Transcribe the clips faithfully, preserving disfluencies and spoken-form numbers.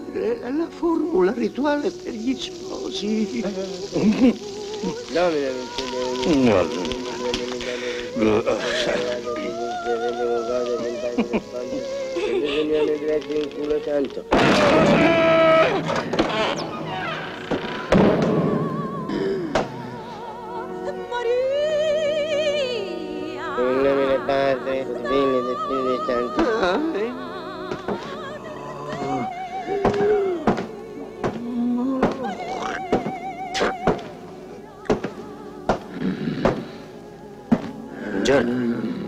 La formula rituale per gli sposi. In nome del Padre, del Figlio e del Spirito Santo. Amen. Buongiorno.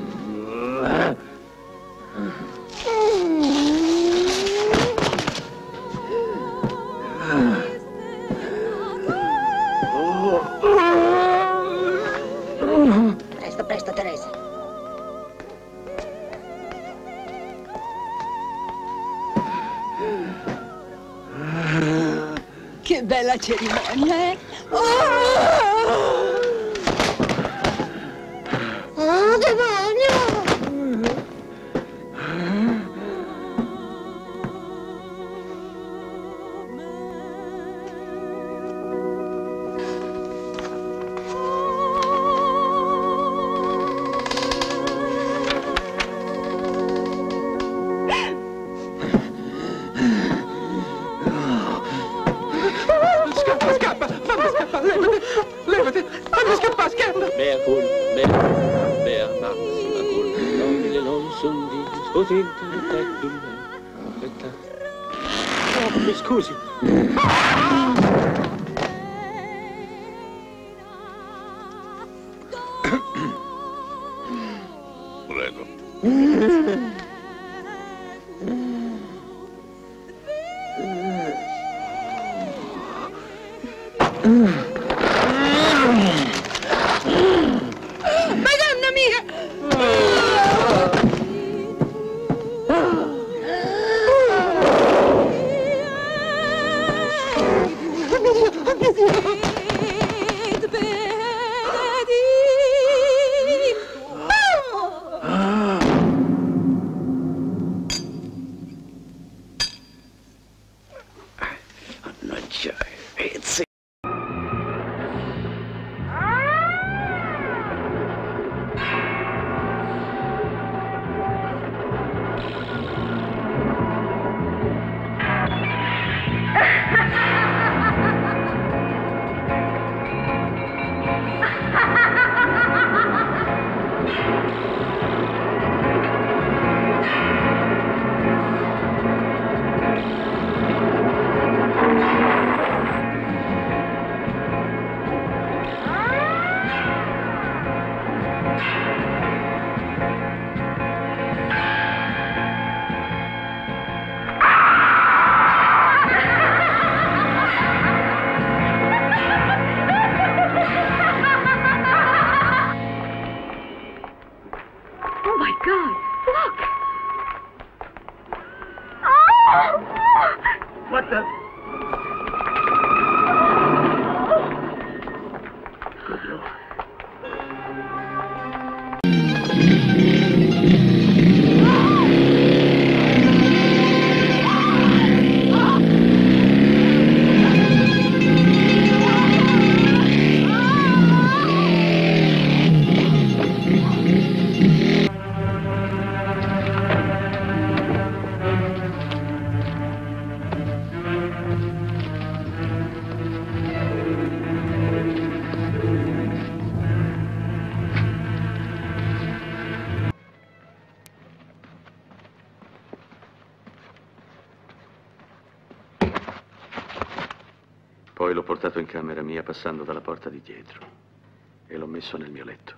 Presto, presto, Teresa. Che bella cerimonia, eh? Oh! Oh, demonio! Scappa, scappa! Fammi scappare! Levati! Levati! Fammi scappare, scherzo! Mea cul, mea, mea, maxima cul, nobile non son di sposito, ecco me. Aspetta. Oh, mi scusi. Prego. Madonna mia! Mannaggia, pezzi! Oh my God! Look! What the? Poi l'ho portato in camera mia passando dalla porta di dietro e l'ho messo nel mio letto.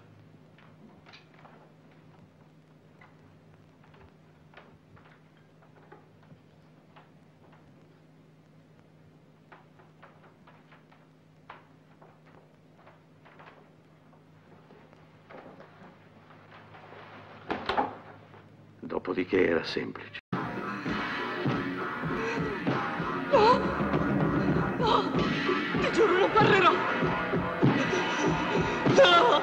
Dopodiché era semplice. No! No! Ti giuro, non parlerò! No!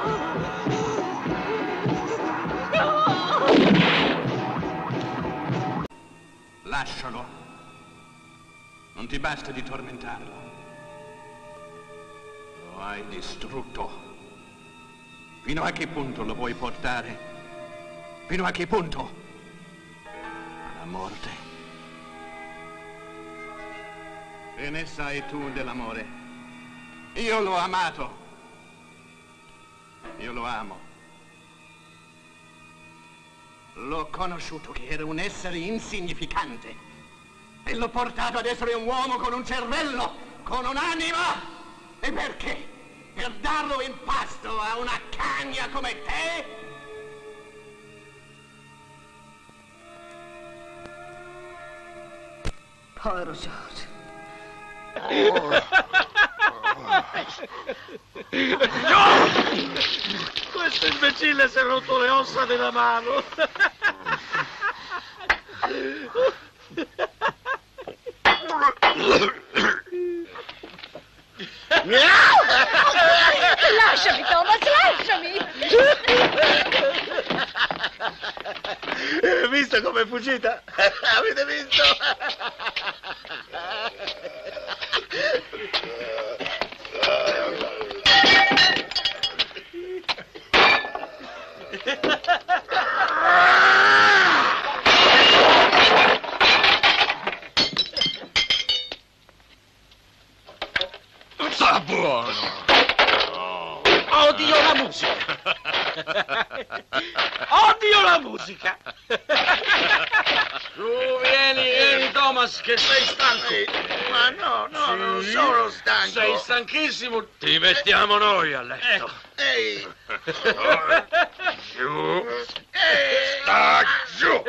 No! Lascialo. Non ti basta di tormentarlo. Lo hai distrutto. Fino a che punto lo vuoi portare? Fino a che punto? Alla morte. Che ne sai tu dell'amore? Io l'ho amato. Io lo amo. L'ho conosciuto che era un essere insignificante e l'ho portato ad essere un uomo con un cervello, con un'anima. E perché? Per darlo in pasto a una cagna come te? Povero George. Questo imbecille si è rotto le ossa della mano. Lasciami, Thomas, lasciami! Hai visto com'è fuggita? Avete visto? Sta buono! Odio la musica! Odio la musica! Tu vieni, vieni Thomas, che sei stanco! Ma no, no, non sono stanco! Sei stanchissimo! Ti mettiamo noi a letto! Ecco. Ehi! Giù! Ehi! Sta giù!